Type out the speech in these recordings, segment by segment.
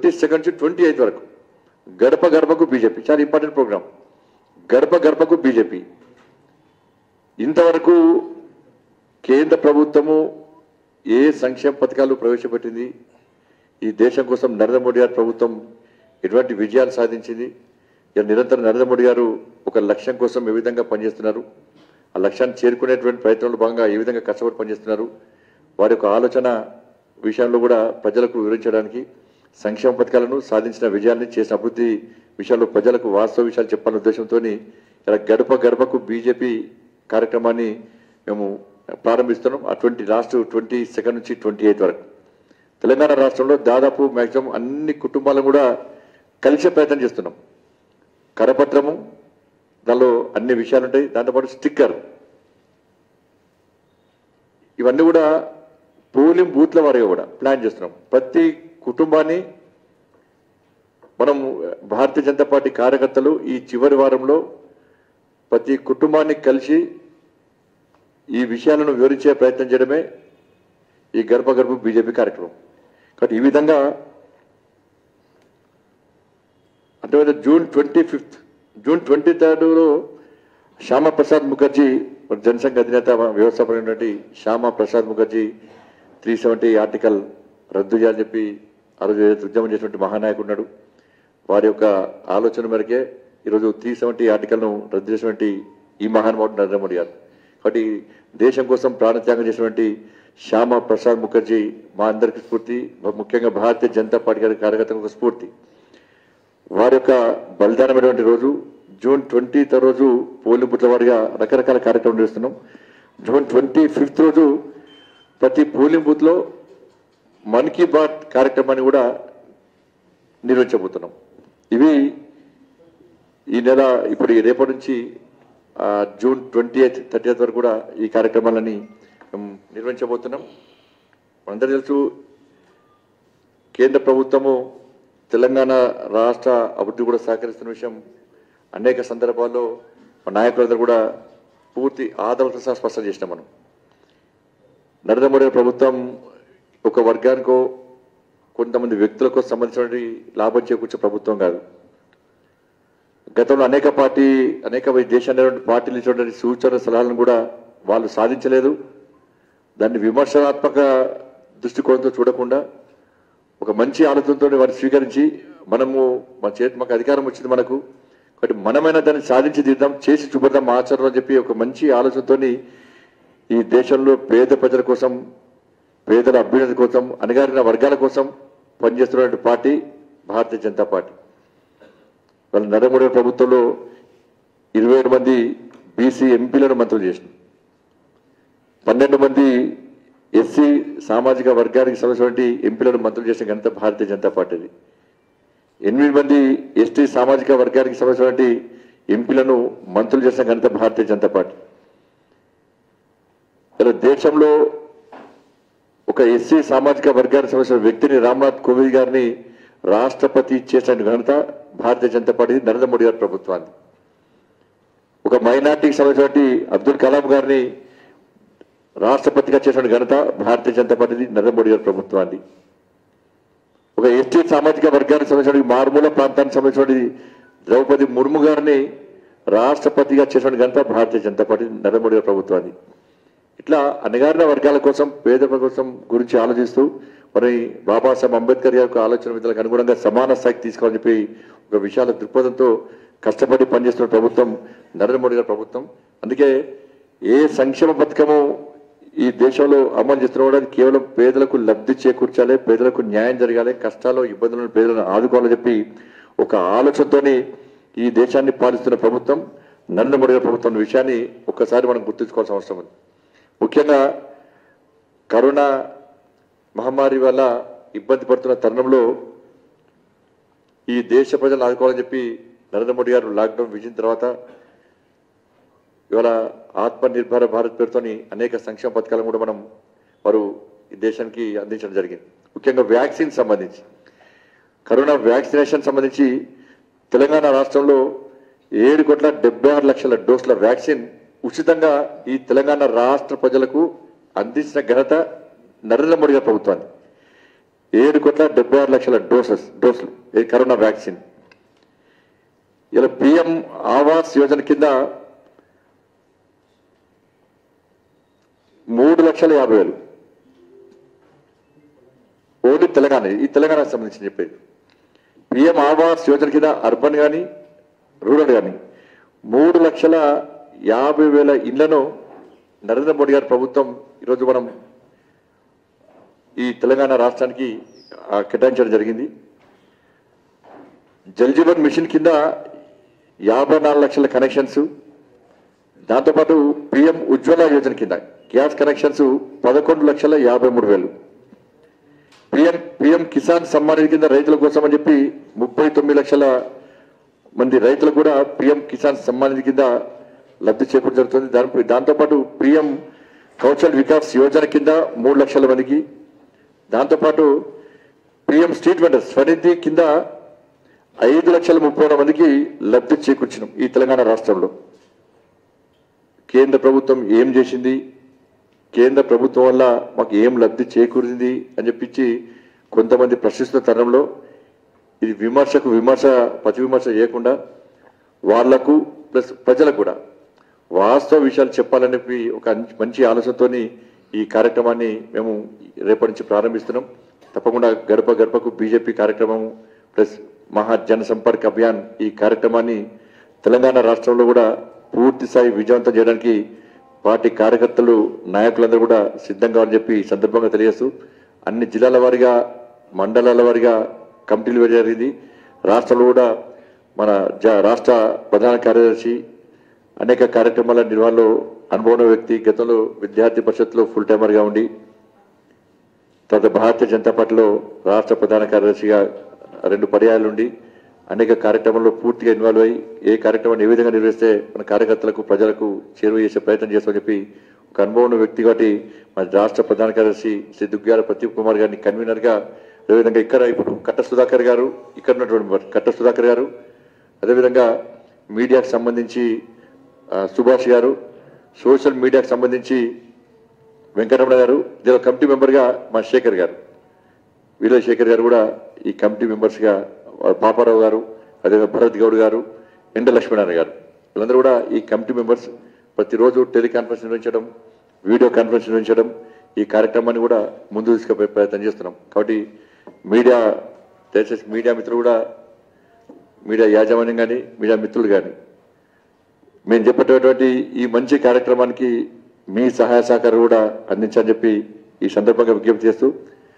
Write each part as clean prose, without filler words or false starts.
22 నుంచి 28 వరకు గడప గడపకు బీజేపీ, చాలా ఇంపార్టెంట్ ప్రోగ్రామ్. గడప గడపకు బీజేపీ. ఇంతవరకు కేంద్ర ప్రభుత్వము ఏ సంక్షేమ పథకాలు ప్రవేశపెట్టింది, ఈ దేశం కోసం నరేంద్ర మోడీ గారి ప్రభుత్వం ఎటువంటి విజయాలు సాధించింది, నిరంతరం నరేంద్ర మోడీ గారు ఒక లక్ష్యం కోసం ఏ విధంగా పనిచేస్తున్నారు, ఆ లక్ష్యాన్ని చేరుకునేటువంటి ప్రయత్నంలో భాగంగా ఏ విధంగా కష్టపడి పనిచేస్తున్నారు, వారి యొక్క ఆలోచన విషయంలో కూడా ప్రజలకు వివరించడానికి, సంక్షేమ పథకాలను సాధించిన విజయాన్ని చేసిన అభివృద్ధి విషయాల్లో ప్రజలకు వాస్తవ విషయాలు చెప్పాలనే ఉద్దేశంతో ఇలా గడప గడపకు బీజేపీ కార్యక్రమాన్ని మేము ప్రారంభిస్తున్నాం. లాస్ట్ 22 నుంచి 28 వరకు తెలంగాణ రాష్ట్రంలో దాదాపు మ్యాక్సిమం అన్ని కుటుంబాలను కూడా కలిసే ప్రయత్నం చేస్తున్నాం. కరపత్రము, దానిలో అన్ని విషయాలు ఉంటాయి, దాంతోపాటు స్టిక్కర్, ఇవన్నీ కూడా పోలింగ్ బూత్ల వారిగా కూడా ప్లాన్ చేస్తున్నాం. ప్రతి కుటుంబాన్ని మనం భారతీయ జనతా పార్టీ కార్యకర్తలు ఈ చివరి వారంలో ప్రతి కుటుంబాన్ని కలిసి ఈ విషయాలను వివరించే ప్రయత్నం చేయడమే ఈ గడప గడప బీజేపీ కార్యక్రమం. కాబట్టి ఈ విధంగా అంటే జూన్ 23 శ్యామా ప్రసాద్ ముఖర్జీ, జనసంఘ అధినేత వ్యవస్థాపకుడైనటువంటి శ్యామా ప్రసాద్ ముఖర్జీ 370 ఆర్టికల్ రద్దు చేయాలని చెప్పి ఆ రోజు ఉద్యమం చేసినటువంటి మహానాయకుడు ఉన్నాడు. వారి యొక్క ఆలోచన మేరకే ఈరోజు 370 ఆర్టికల్ను రద్దు చేసినటువంటి ఈ మహానుభావుడు నరేంద్ర మోడీ గారు. కాబట్టి దేశం కోసం ప్రాణత్యాగం చేసినటువంటి శ్యామా ప్రసాద్ ముఖర్జీ మా అందరికీ స్ఫూర్తి, ముఖ్యంగా భారతీయ జనతా పార్టీ గారి కార్యకర్తలకు స్ఫూర్తి. వారి యొక్క బలిదానమైనటువంటి రోజు జూన్ 20th రోజు పోలింగ్ బూత్ల వారిగా రకరకాల కార్యక్రమాలు చేస్తున్నాం. జూన్ 25th రోజు ప్రతి పోలింగ్ బూత్లో మన్ కీ బాత్ కార్యక్రమాన్ని కూడా నిర్వహించబోతున్నాం. ఇవి ఈ నెల ఇప్పుడు రేపటి నుంచి జూన్ 28th 30th వరకు కూడా ఈ కార్యక్రమాలని నిర్వహించబోతున్నాం. అందరూ తెలుసు, కేంద్ర ప్రభుత్వము తెలంగాణ రాష్ట్ర అభివృద్ధి కూడా సహకరిస్తున్న విషయం అనేక సందర్భాల్లో నాయకులందరూ కూడా పూర్తి ఆదరణతో సహా స్పష్టం చేసినాం. మనం నరేంద్ర మోడీ ప్రభుత్వం ఒక వర్గానికో కొంతమంది వ్యక్తులకు సంబంధించిన లాభం చేకూర్చే ప్రభుత్వం కాదు. గతంలో అనేక దేశాన్ని పార్టీలు ఇచ్చినటువంటి సూచన సలహాలను కూడా వాళ్ళు సాధించలేదు. దాన్ని విమర్శనాత్మక దృష్టికోణంతో చూడకుండా ఒక మంచి ఆలోచనతో వారిని స్వీకరించి మాకు అధికారం వచ్చింది మనకు, కాబట్టి మనమైనా దాన్ని సాధించి తీద్దాం, చేసి చూపెడదాం ఆచరణ అని చెప్పి ఒక మంచి ఆలోచనతో ఈ దేశంలో పేద ప్రజల కోసం, పేదల అభ్యున్నతి కోసం, అణగారిన వర్గాల కోసం పనిచేస్తున్నటువంటి పార్టీ భారతీయ జనతా పార్టీ. వాళ్ళ నరేంద్ర మోడీ ప్రభుత్వంలో 27 మంది బీసీ ఎంపీలను మంత్రులు చేసిన, 12 మంది ఎస్సీ సామాజిక వర్గానికి సంబంధించినటువంటి ఎంపీలను మంత్రులు చేసిన ఘనత భారతీయ జనతా పార్టీది. 8 మంది ఎస్టీ సామాజిక వర్గానికి సంబంధించినటువంటి ఎంపీలను మంత్రులు చేసిన ఘనత భారతీయ జనతా పార్టీ. ఇలా దేశంలో ఒక ఎస్సీ సామాజిక వర్గానికి సంబంధించిన వ్యక్తిని రామ్నాథ్ కోవింద్ గారిని రాష్ట్రపతి చేసిన ఘనత భారతీయ జనతా పార్టీ, నరేంద్ర మోడీ గారి ప్రభుత్వాన్ని. ఒక మైనార్టీకి సంబంధించినటువంటి అబ్దుల్ కలాం గారిని రాష్ట్రపతిగా చేసిన ఘనత భారతీయ జనతా పార్టీ, నరేంద్ర మోడీ గారి ప్రభుత్వాన్ని. ఒక ఎస్టీ సామాజిక వర్గానికి సంబంధించిన మారుమూల ప్రాంతానికి సంబంధించిన ద్రౌపది ముర్ము గారిని రాష్ట్రపతిగా చేసిన ఘనత భారతీయ జనతా పార్టీ, నరేంద్ర మోడీ గారి ప్రభుత్వాన్ని. ఇట్లా అణగారిన వర్గాల కోసం, పేద కోసం గురించి ఆలోచిస్తూ మరి బాబాసాహెబ్ అంబేద్కర్ గారి ఆలోచన విధాలకు అనుగుణంగా సమాన స్థాయికి తీసుకోవాలని చెప్పి ఒక విశాల దృక్పథంతో కష్టపడి పనిచేస్తున్న ప్రభుత్వం నరేంద్ర మోడీ గారి ప్రభుత్వం. అందుకే ఏ సంక్షేమ పథకము ఈ దేశంలో అమలు చేస్తున్న కేవలం పేదలకు లబ్ధి చేకూర్చాలి, పేదలకు న్యాయం జరగాలి, కష్టాలు ఇబ్బందులను పేదలను ఆదుకోవాలని చెప్పి ఒక ఆలోచనతోని ఈ దేశాన్ని పాలిస్తున్న ప్రభుత్వం నరేంద్ర మోడీ గారి ప్రభుత్వం విషయాన్ని ఒక్కసారి మనం గుర్తుంచుకోవాల్సిన అవసరం ఉంది. ముఖ్యంగా కరోనా మహమ్మారి వల్ల ఇబ్బంది పడుతున్న తరుణంలో ఈ దేశ ప్రజలను ఆదుకోవాలని చెప్పి నరేంద్ర మోడీ గారు లాక్డౌన్ విధించిన తర్వాత ఇవాళ ఆత్మనిర్భర భారత్ పేరుతోని అనేక సంక్షేమ పథకాలను కూడా వారు ఈ దేశానికి అందించడం జరిగింది. ముఖ్యంగా వ్యాక్సిన్ సంబంధించి, కరోనా వ్యాక్సినేషన్ సంబంధించి తెలంగాణ రాష్ట్రంలో 7,76,00,000 డోసుల వ్యాక్సిన్ ఉచితంగా ఈ తెలంగాణ రాష్ట్ర ప్రజలకు అందించిన ఘనత నరేంద్ర మోడీ గారి ప్రభుత్వాన్ని. 7,76,00,000 డోసులు ఈ కరోనా వ్యాక్సిన్. ఇలా పిఎం ఆవాస్ యోజన కింద 3,50,000 ఓన్లీ తెలంగాణ, ఈ తెలంగాణకు సంబంధించి చెప్పేది. పిఎం ఆవాస్ యోజన కింద అర్బన్ కానీ రూరల్ కానీ 3,50,000 ఇళ్లను నరేంద్ర మోడీ గారి ప్రభుత్వం ఈరోజు మనం ఈ తెలంగాణ రాష్ట్రానికి కేటాయించడం జరిగింది. జల్ జీవన్ మిషన్ కింద 54 లక్షల కనెక్షన్స్, దాంతోపాటు పిఎం ఉజ్వల యోజన కింద gas connections 11,53,000. PM Kisan Samman Nidhi కింద రైతుల కోసం అని చెప్పి 39 లక్షల మంది రైతులకు కూడా పిఎం కిసాన్ సమ్మాన్ నిధి కింద లబ్ధి చేకూర్చడం జరుగుతుంది. దాంతోపాటు పిఎం కౌశల్ వికాస్ యోజన కింద 3 లక్షల మందికి, దాంతోపాటు పిఎం స్ట్రీట్ వెండర్స్ స్వనిధి కింద 5,30,000 మందికి లబ్ధి చేకూర్చినాం. ఈ తెలంగాణ రాష్ట్రంలో కేంద్ర ప్రభుత్వం ఏం చేసింది, కేంద్ర ప్రభుత్వం వల్ల మాకు ఏం లబ్ధి చేకూరింది అని చెప్పించి కొంతమంది ప్రశ్నిస్తున్న తరంలో ఇది విమర్శకు విమర్శ ప్రతి విమర్శ చేయకుండా వాళ్లకు ప్లస్ ప్రజలకు కూడా వాస్తవ విషయాలు చెప్పాలని చెప్పి ఒక మంచి ఆలోచనతో ఈ కార్యక్రమాన్ని మేము రేపటి నుంచి ప్రారంభిస్తున్నాం. తప్పకుండా గడప గడపకు బీజేపీ కార్యక్రమం ప్లస్ మహా జన సంపర్క్ అభియాన్ ఈ కార్యక్రమాన్ని తెలంగాణ రాష్ట్రంలో కూడా పూర్తి స్థాయి విజయవంతం చేయడానికి పార్టీ కార్యకర్తలు నాయకులందరూ కూడా సిద్ధంగా అని చెప్పి ఈ సందర్భంగా తెలియజేస్తూ అన్ని జిల్లాల వారీగా మండలాల వారీగా కమిటీలు వేయడం జరిగింది. రాష్ట్రంలో కూడా మన రాష్ట్ర ప్రధాన కార్యదర్శి అనేక కార్యక్రమాల నిర్వహణలో అనుభవం వ్యక్తి, గతంలో విద్యార్థి పరిషత్లో ఫుల్ టైమర్గా ఉండి తర్వాత భారతీయ జనతా పార్టీలో రాష్ట్ర ప్రధాన కార్యదర్శిగా 2 పర్యాయాలు ఉండి అనేక కార్యక్రమాల్లో పూర్తిగా ఇన్వాల్వ్ అయ్యి ఏ కార్యక్రమాన్ని ఏ విధంగా నిర్వహిస్తే మన కార్యకర్తలకు ప్రజలకు చేరువ చేసే ప్రయత్నం చేస్తామని చెప్పి ఒక అనుభవం వ్యక్తి కాబట్టి మన రాష్ట్ర ప్రధాన కార్యదర్శి శ్రీ దుగ్గ్యాల ప్రదీప్ కుమార్ గారిని కన్వీనర్గా, అదేవిధంగా ఇక్కడ ఇప్పుడు కట్ట సుధాకర్ గారు, ఇక్కడ ఉన్నటువంటి కట్ట సుధాకర్ గారు, అదేవిధంగా మీడియాకు సంబంధించి సుభాష్ గారు, సోషల్ మీడియాకు సంబంధించి వెంకటరమణ గారు, దీని కమిటీ మెంబర్గా మా శేఖర్ గారు, వీర శేఖర్ గారు కూడా ఈ కమిటీ మెంబర్స్గా, పాపారావు గారు, అదేవిధంగా భరత్ గౌడ్ గారు, ఎండ లక్ష్మీనారాయణ గారు, వీళ్ళందరూ కూడా ఈ కమిటీ మెంబర్స్ ప్రతిరోజు టెలికాన్ఫరెన్స్ నిర్వహించడం, వీడియో కాన్ఫరెన్స్ నిర్వహించడం, ఈ కార్యక్రమాన్ని కూడా ముందు తీసుకుపోయే ప్రయత్నం చేస్తున్నాం. కాబట్టి మీడియా దయచేసి మీడియా మిత్రులు కూడా, మీడియా యాజమాన్యం కానీ మీడియా మిత్రులు కానీ మేము చెప్పేటటువంటి ఈ మంచి కార్యక్రమానికి మీ సహాయ సహకారం కూడా అందించాలని చెప్పి ఈ సందర్భంగా విజ్ఞప్తి చేస్తూ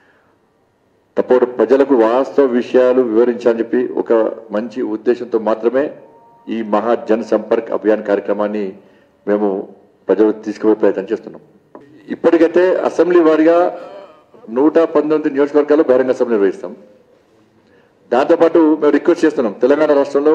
తప్పుడు ప్రజలకు వాస్తవ విషయాలు వివరించాలని చెప్పి ఒక మంచి ఉద్దేశంతో మాత్రమే ఈ మహా జన్ సంపర్క్ అభియాన్ కార్యక్రమాన్ని మేము ప్రజలు తీసుకుపోయే ప్రయత్నం చేస్తున్నాం. ఇప్పటికైతే అసెంబ్లీ వారిగా 119 నియోజకవర్గాల్లో బహిరంగ సభ నిర్వహిస్తాం. దాంతోపాటు మేము రిక్వెస్ట్ చేస్తున్నాం తెలంగాణ రాష్ట్రంలో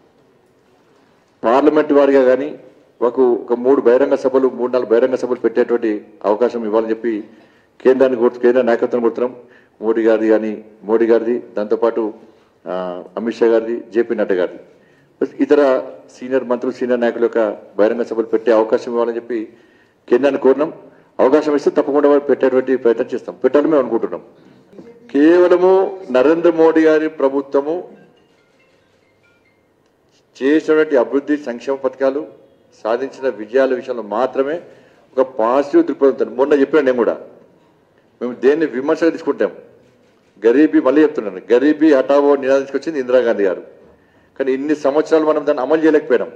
పార్లమెంట్ వారిగా కానీ ఒక 3 బహిరంగ సభలు 3-4 బహిరంగ సభలు పెట్టేటువంటి అవకాశం ఇవ్వాలని చెప్పి కేంద్ర నాయకత్వం కోరుతున్నాం. మోడీ గారిది దాంతోపాటు అమిత్ షా గారిది, జేపీ నడ్డా గారిది, ఇతర సీనియర్ మంత్రులు సీనియర్ నాయకుల యొక్క బహిరంగ సభలు పెట్టే అవకాశం ఇవ్వాలని చెప్పి కేంద్రాన్ని కోరినాం. అవకాశం ఇస్తే తప్పకుండా వారు పెట్టేటువంటి ప్రయత్నం చేస్తాం, పెట్టాలని మేము అనుకుంటున్నాం. కేవలము నరేంద్ర మోడీ గారి ప్రభుత్వము చేసినటువంటి అభివృద్ధి సంక్షేమ పథకాలు సాధించిన విజయాల విషయంలో మాత్రమే ఒక పాజిటివ్ దృక్పథం. మొన్న చెప్పిన నేను కూడా మేము దేన్ని విమర్శగా తీసుకుంటాం. గరీబీ, మళ్ళీ చెప్తున్నాను, గరీబీ హఠావో నినాదం తీసుకొచ్చింది ఇందిరాగాంధీ గారు. కానీ ఇన్ని సంవత్సరాలు మనం దాన్ని అమలు చేయలేకపోయినాం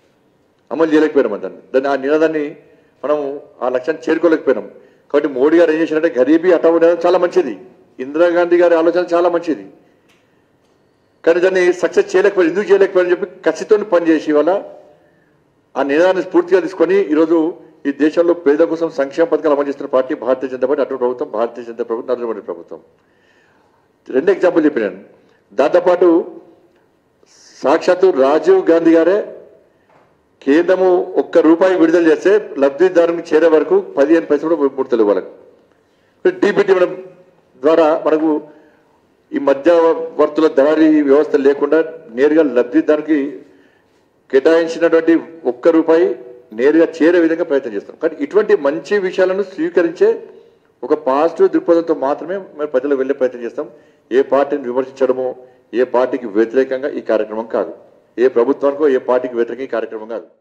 దాన్ని ఆ నినాదాన్ని మనం ఆ లక్ష్యాన్ని చేరుకోలేకపోయినాం. కాబట్టి మోడీ గారు ఏం చేసినట్టే గరీబీ హఠావో నినాదం చాలా మంచిది, ఇందిరాగాంధీ గారి ఆలోచన చాలా మంచిది, కానీ దాన్ని సక్సెస్ చేయలేకపోయారు. ఎందుకు చేయలేకపోయారని చెప్పి కసితో పనిచేసి వల్ల ఆ నినాదాన్ని స్ఫూర్తిగా తీసుకొని ఈరోజు ఈ దేశంలో పేద కోసం సంక్షేమ పథకాలు అమలు చేస్తున్న పార్టీ భారతీయ జనతా పార్టీ, అటు ప్రభుత్వం భారతీయ జనతా ప్రభుత్వం, నరేంద్ర మోడీ ప్రభుత్వం. 2 ఎగ్జాంపుల్ చెప్పినాను. దాంతోపాటు సాక్షాత్తు రాజీవ్ గాంధీ గారే కేంద్రము ₹1 విడుదల చేస్తే లబ్ధిదారునికి చేరే వరకు 15 పైసలు కూడా ముడతలు ఇవ్వాలి. డీబీటీ ద్వారా మనకు ఈ మధ్యవర్తుల దళారీ వ్యవస్థ లేకుండా నేరుగా లబ్ధిదారునికి కేటాయించినటువంటి ₹1 నేరుగా చేరే విధంగా ప్రయత్నం చేస్తాం. కానీ ఇటువంటి మంచి విషయాలను స్వీకరించే ఒక పాజిటివ్ దృక్పథంతో మాత్రమే మేము ప్రజలకు వెళ్ళే ప్రయత్నం చేస్తాం. ఏ పార్టీని విమర్శించడమో, ఏ పార్టీకి వ్యతిరేకంగా ఈ కార్యక్రమం కాదు. ఏ ప్రభుత్వానికో ఏ పార్టీకి వ్యతిరేకంగా ఈ కార్యక్రమం కాదు.